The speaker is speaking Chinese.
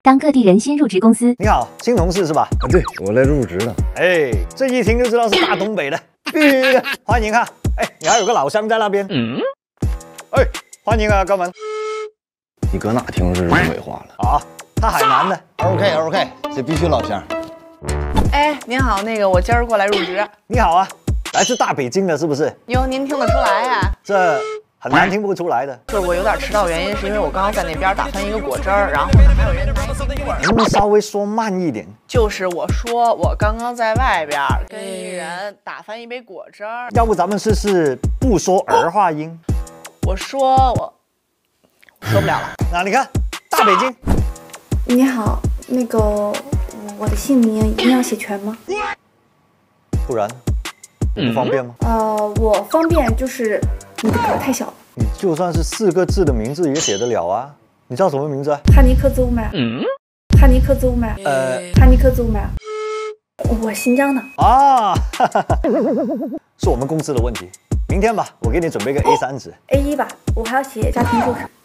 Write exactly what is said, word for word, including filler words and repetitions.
当各地人新入职公司， 你好，新同事是吧？ 啊，对，我来入职了。 哎，这一听就知道是大东北的，必须的，欢迎啊！哎，你还有个老乡在那边。嗯。哎，欢迎啊，哥们。 你搁哪听是东北话了？ 啊，他海南的。 OK OK， 这必须老乡。 哎，您好，那个我今儿过来入职。 你好啊，来自大北京的，是不是？ 哟，您听得出来呀？ 这很难听不出来的。 就是我有点迟到，原因是因为我刚刚在那边打翻一个果汁儿，然后呢还有人拿一冰棍儿。 能不能稍微说慢一点？ 就是我说我刚刚在外边跟一人打翻一杯果汁儿。 要不咱们试试不说儿化音？ 我说我我说不了了。 那你看，大北京。 你好，那个我的姓名一定要写全吗？ 不然你不方便吗？ 呃，我方便，就是你的格太小了。 你就算是四个字的名字也写得了啊！你叫什么名字啊？ 哈尼克邹麦。嗯。哈尼克邹麦。 呃， 哈尼克邹麦。我新疆的。 啊，哈哈哈，是我们公司的问题。明天吧，我给你准备个 A 三纸。 A 一吧，我还要写家庭住址。